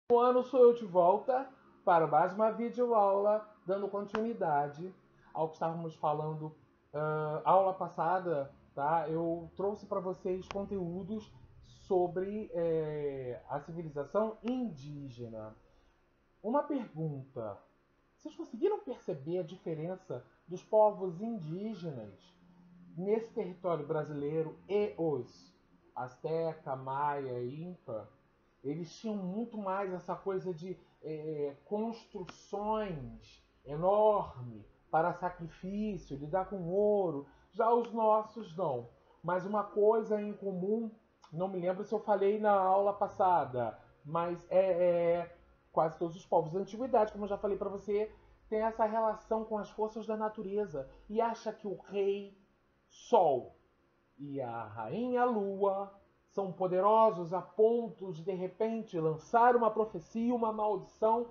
Um ano sou eu de volta para mais uma videoaula, dando continuidade ao que estávamos falando aula passada, tá? Eu trouxe para vocês conteúdos sobre a civilização indígena. Uma pergunta: vocês conseguiram perceber a diferença dos povos indígenas nesse território brasileiro e os Azteca, Maia, Inca? Eles tinham muito mais essa coisa de construções enormes para sacrifício, lidar com ouro. Já os nossos não. Mas uma coisa em comum, não me lembro se eu falei na aula passada, mas quase todos os povos da antiguidade, como eu já falei para você, tem essa relação com as forças da natureza e acha que o rei Sol e a rainha Lua são poderosos a ponto de repente lançar uma profecia, uma maldição.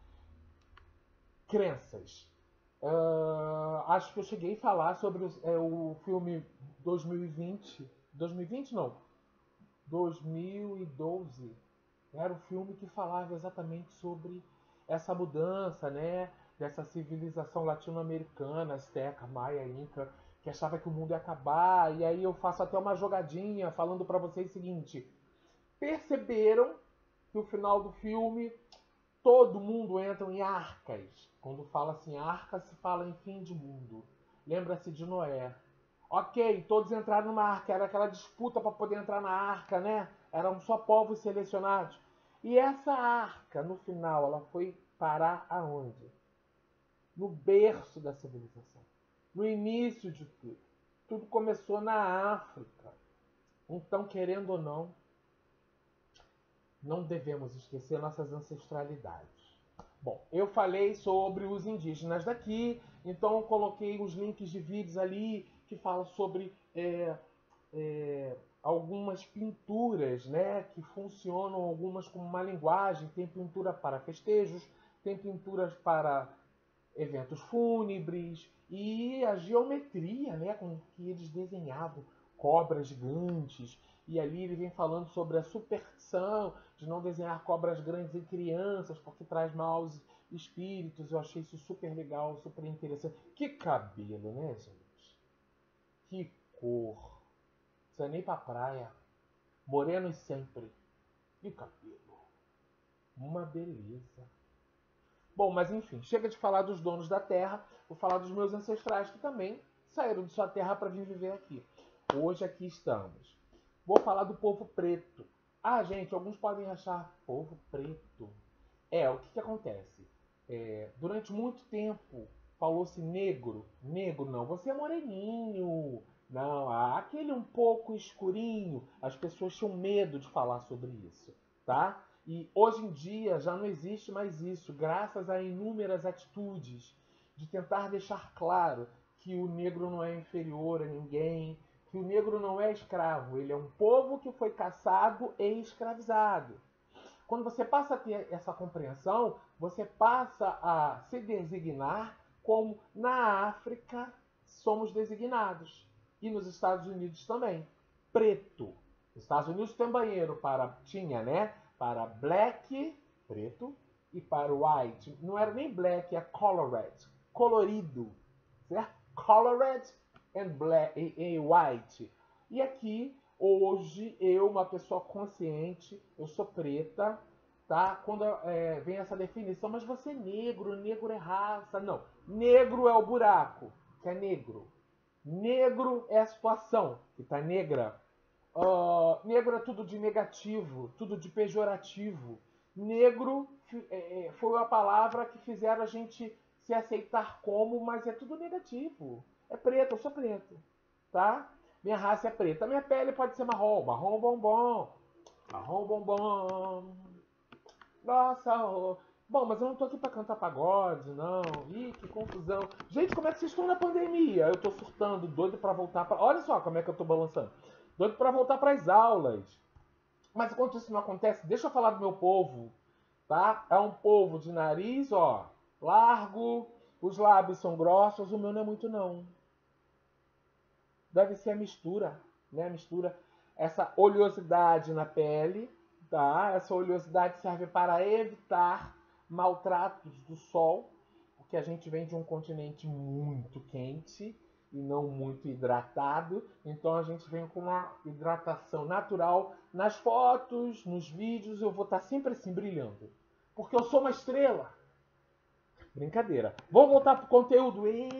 Crenças. Acho que eu cheguei a falar sobre o filme 2020. 2020 não. 2012. Era o filme que falava exatamente sobre essa mudança, né? Dessa civilização latino-americana, azteca, maia, inca, que achava que o mundo ia acabar. E aí eu faço até uma jogadinha falando para vocês o seguinte: perceberam que o final do filme todo mundo entra em arcas? Quando fala assim arca, se fala em fim de mundo. Lembra-se de Noé. Ok, todos entraram numa arca, era aquela disputa para poder entrar na arca, né? Eram só povos selecionados. E essa arca, no final, ela foi parar aonde? No berço da civilização. No início de tudo. Tudo começou na África. Então, querendo ou não, não devemos esquecer nossas ancestralidades. Bom, eu falei sobre os indígenas daqui, então eu coloquei os links de vídeos ali que falam sobre algumas pinturas, né, que funcionam algumas como uma linguagem. Tem pintura para festejos, tem pinturas para eventos fúnebres e a geometria, né, com que eles desenhavam cobras gigantes. E ali ele vem falando sobre a superstição de não desenhar cobras grandes em crianças porque traz maus espíritos. Eu achei isso super legal, super interessante. Que cabelo, né, gente? Que cor. Não precisa nem pra praia. Morenos sempre. Que cabelo. Uma beleza. Bom, mas enfim, chega de falar dos donos da terra, vou falar dos meus ancestrais que também saíram de sua terra para vir viver aqui. Hoje aqui estamos. Vou falar do povo preto. Ah, gente, alguns podem achar povo preto. O que acontece? Durante muito tempo falou-se negro. Negro não, você é moreninho. Não, aquele um pouco escurinho. As pessoas tinham medo de falar sobre isso, tá? E hoje em dia já não existe mais isso, graças a inúmeras atitudes de tentar deixar claro que o negro não é inferior a ninguém, que o negro não é escravo, ele é um povo que foi caçado e escravizado. Quando você passa a ter essa compreensão, você passa a se designar como na África somos designados. E nos Estados Unidos também. Preto. Nos Estados Unidos tem banheiro tinha, né? Para black, preto, e para white. Não era nem black, é colored. Colorido. Certo? Colored and black, e white. E aqui hoje eu, uma pessoa consciente, eu sou preta, tá? Quando vem essa definição, mas você é negro, negro é raça. Não, negro é o buraco, que é negro. Negro é a situação, que tá negra. Negro é tudo de negativo, tudo de pejorativo. Negro foi a palavra que fizeram a gente se aceitar como, mas é tudo negativo. É preto, eu sou preto, tá? Minha raça é preta. Minha pele pode ser marrom, marrom bombom. Marrom bombom. Nossa, bom, mas eu não tô aqui pra cantar pagode, não. Ih, que confusão. Gente, como é que vocês estão na pandemia? Eu tô surtando, doido pra voltar pra... Olha só como é que eu tô balançando. Doido pra voltar pras aulas. Mas enquanto isso não acontece, deixa eu falar do meu povo, tá? É um povo de nariz, ó, largo, os lábios são grossos, o meu não é muito não. Deve ser a mistura, né? A mistura, essa oleosidade na pele, tá? Essa oleosidade serve para evitar maltratos do sol, porque a gente vem de um continente muito quente e não muito hidratado, então a gente vem com uma hidratação natural. Nas fotos, nos vídeos, eu vou estar sempre assim brilhando, porque eu sou uma estrela. Brincadeira. Vamos voltar pro conteúdo.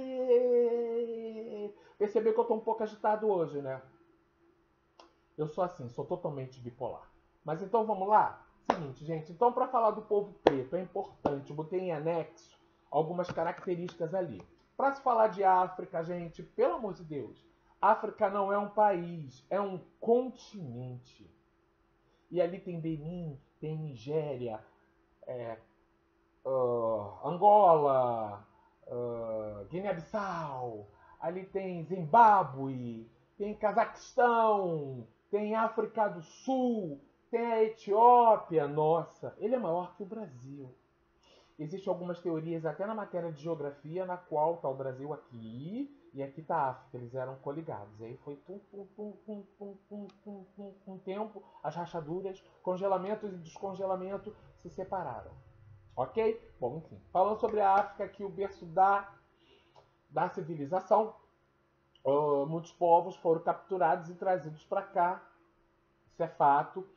Percebeu que eu tô um pouco agitado hoje, né? Eu sou assim, sou totalmente bipolar. Mas então vamos lá? Seguinte, gente. Então, para falar do povo preto, é importante. Eu botei em anexo algumas características ali. Para se falar de África, gente, pelo amor de Deus, África não é um país, é um continente. E ali tem Benin, tem Nigéria, Angola, Guiné-Bissau, ali tem Zimbábue, tem Cazaquistão, tem África do Sul, tem a Etiópia. Nossa, ele é maior que o Brasil. Existem algumas teorias até na matéria de geografia na qual está o Brasil aqui e aqui está a África. Eles eram coligados. E aí foi com o tempo, as rachaduras, congelamentos e descongelamento se separaram. Ok? Bom, enfim. Falando sobre a África, aqui o berço da civilização, muitos povos foram capturados e trazidos para cá. Isso é fato.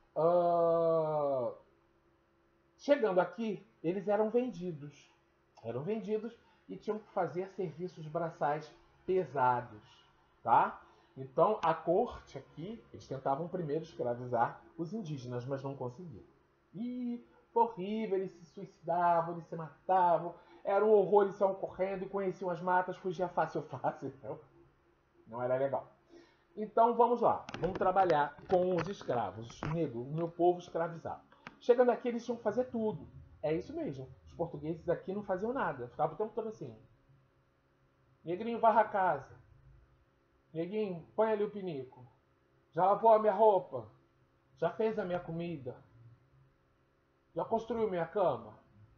Chegando aqui, eles eram vendidos. Eram vendidos e tinham que fazer serviços braçais pesados. Tá? Então, a corte aqui, eles tentavam primeiro escravizar os indígenas, mas não conseguiram. E foi horrível, eles se suicidavam, eles se matavam. Era um horror, eles iam correndo e conheciam as matas, fugia fácil. Não era legal. Então, vamos lá. Vamos trabalhar com os escravos. Negro, o meu povo escravizado. Chegando aqui, eles tinham que fazer tudo. É isso mesmo. Os portugueses aqui não faziam nada. Ficavam o tempo todo assim. Negrinho, varra a casa. Neguinho, põe ali o pinico. Já lavou a minha roupa? Já fez a minha comida? Já construiu minha cama?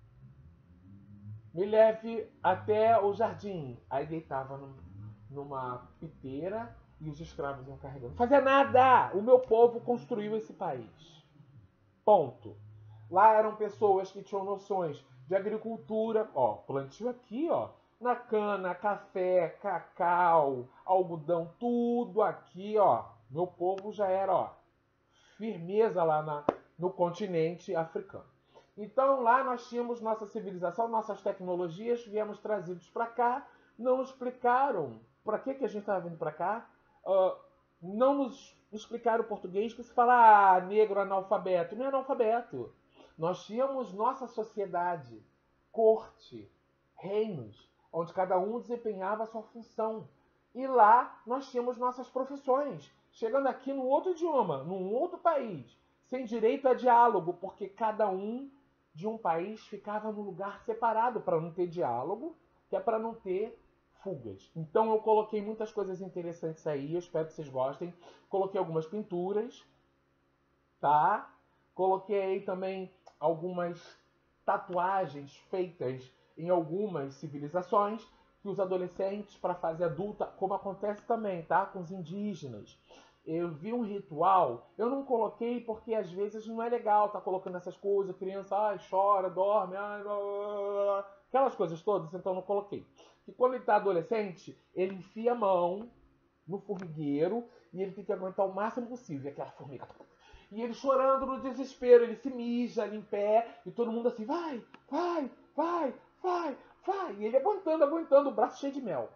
Me leve até o jardim. Aí deitava numa piteira e os escravos iam carregando. Não fazia nada! O meu povo construiu esse país. Ponto. Lá eram pessoas que tinham noções de agricultura. Ó, plantio aqui, ó. Na cana, café, cacau, algodão, tudo aqui, ó. Meu povo já era, ó, firmeza lá no continente africano. Então lá nós tínhamos nossa civilização, nossas tecnologias, viemos trazidos para cá, não explicaram para que a gente estava vindo para cá, não nos explicaram o português, que se fala negro analfabeto. Não é analfabeto. Nós tínhamos nossa sociedade, corte, reinos, onde cada um desempenhava a sua função. E lá nós tínhamos nossas profissões. Chegando aqui num outro idioma, num outro país, sem direito a diálogo, porque cada um de um país ficava num lugar separado para não ter diálogo, que é para não ter fugas. Então eu coloquei muitas coisas interessantes aí, eu espero que vocês gostem. Coloquei algumas pinturas, tá? Coloquei aí também algumas tatuagens feitas em algumas civilizações que os adolescentes para a fase adulta, como acontece também, tá? Com os indígenas. Eu vi um ritual, eu não coloquei porque às vezes não é legal tá colocando essas coisas, a criança chora, dorme, aquelas coisas todas, então não coloquei. E quando ele está adolescente, ele enfia a mão no formigueiro e ele tem que aguentar o máximo possível aquela formiga. E ele chorando no desespero, ele se mija ali em pé e todo mundo assim, vai, vai, vai, vai, vai. E ele aguentando, o braço cheio de mel.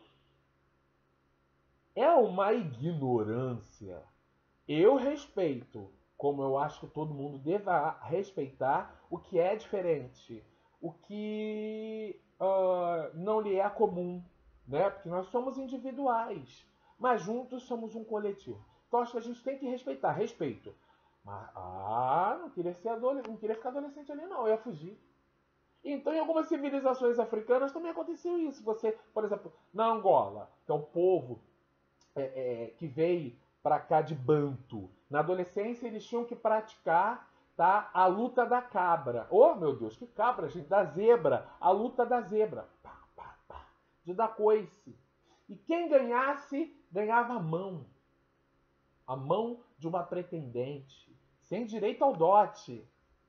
É uma ignorância. Eu respeito, como eu acho que todo mundo deva respeitar, o que é diferente, o que não lhe é comum, né? Porque nós somos individuais, mas juntos somos um coletivo. Então acho que a gente tem que respeitar, respeito. Mas, não queria ser não queria ficar adolescente ali não, eu ia fugir. Então, em algumas civilizações africanas também aconteceu isso. Você, por exemplo, na Angola, que é o povo que veio para cá de Banto. Na adolescência, eles tinham que praticar, tá, a luta da cabra. Oh, meu Deus, que cabra, gente? Da zebra. A luta da zebra. Pá, pá, pá, de dar coice. E quem ganhasse, ganhava a mão. A mão de uma pretendente. sem direito ao dote.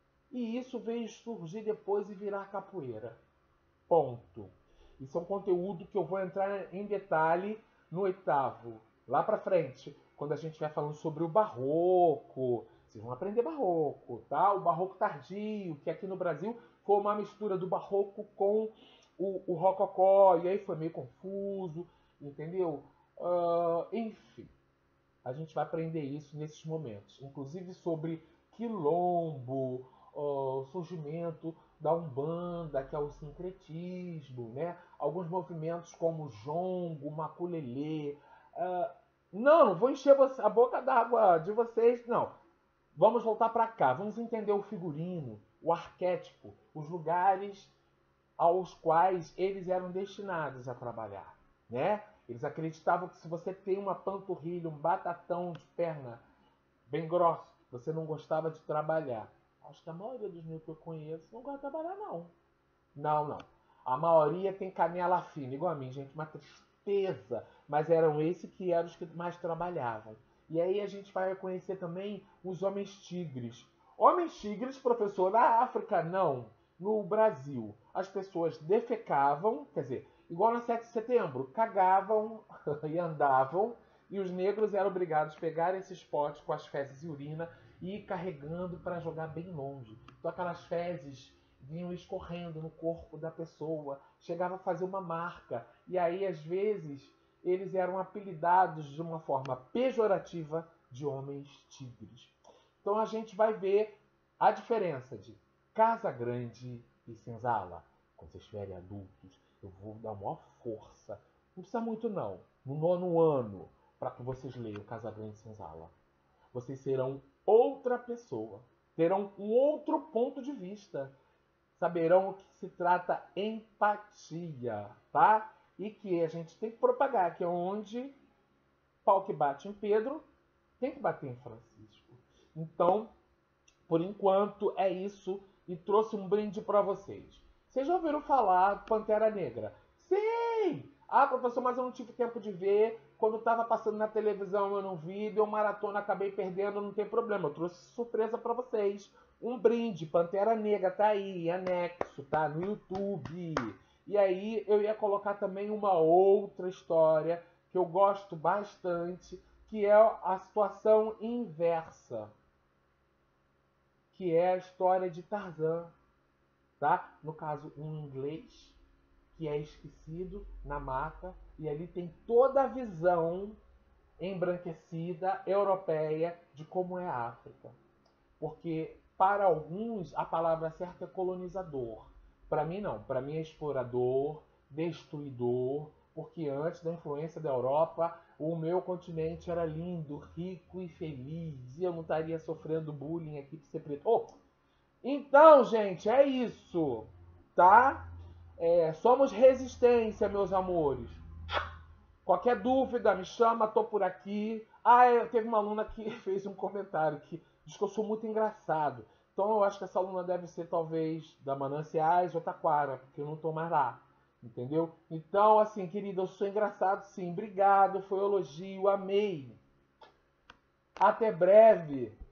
E isso veio surgir depois e virar capoeira. Ponto. Isso é um conteúdo que eu vou entrar em detalhe no oitavo, lá pra frente, quando a gente estiver falando sobre o barroco. Vocês vão aprender barroco, tá? O barroco tardio, que aqui no Brasil foi uma mistura do barroco com o rococó, e aí foi meio confuso, entendeu? Enfim, a gente vai aprender isso nesses momentos, inclusive sobre quilombo, o surgimento da Umbanda, que é o sincretismo, né? Alguns movimentos como jongo, maculelê. Não vou encher a boca d'água de vocês, não. Vamos voltar para cá, vamos entender o figurino, o arquétipo, os lugares aos quais eles eram destinados a trabalhar, né? Eles acreditavam que se você tem uma panturrilha, um batatão de perna bem grosso, você não gostava de trabalhar. Acho que a maioria dos meus que eu conheço não gosta de trabalhar, não. Não. A maioria tem canela fina, igual a mim, gente. Uma tristeza. Mas eram esses que eram os que mais trabalhavam. E aí a gente vai conhecer também os homens tigres. Homens tigres, professor, na África, não. No Brasil, as pessoas defecavam, quer dizer, igual no 7 de setembro, cagavam e andavam, e os negros eram obrigados a pegar esses potes com as fezes e urina e ir carregando para jogar bem longe. Então aquelas fezes vinham escorrendo no corpo da pessoa, chegava a fazer uma marca, e aí às vezes eles eram apelidados de uma forma pejorativa de homens tigres. Então a gente vai ver a diferença de Casa Grande e Senzala. Quando vocês estiverem adultos, eu vou dar maior força. Não precisa muito não. No 9º ano, para que vocês leiam Casa Grande e Senzala. Vocês serão outra pessoa. Terão um outro ponto de vista. Saberão o que se trata empatia, tá? E que a gente tem que propagar, que é onde pau que bate em Pedro, tem que bater em Francisco. Então, por enquanto, é isso. E trouxe um brinde para vocês. Vocês já ouviram falar Pantera Negra? Sei! Ah, professor, mas eu não tive tempo de ver. Quando estava passando na televisão eu não vi. Deu maratona, acabei perdendo, não tem problema. Eu trouxe surpresa para vocês. Um brinde, Pantera Negra, tá aí, anexo, tá? No YouTube. E aí eu ia colocar também uma outra história que eu gosto bastante, que é a situação inversa, que é a história de Tarzan, tá? No caso, um inglês que é esquecido na mata, e ali tem toda a visão embranquecida europeia de como é a África. Porque para alguns a palavra certa é colonizador. Para mim não, para mim é explorador, destruidor, porque antes da influência da Europa, o meu continente era lindo, rico e feliz, e eu não estaria sofrendo bullying aqui por ser preto. Então, gente, é isso, tá? Somos resistência, meus amores. Qualquer dúvida, me chama, tô por aqui. Teve uma aluna que fez um comentário que diz que eu sou muito engraçado. Então eu acho que essa aluna deve ser talvez da Mananciais ou Taquara, porque eu não tô mais lá. Entendeu? Então, assim, querida, eu sou engraçado sim. Obrigado, foi um elogio, amei. Até breve.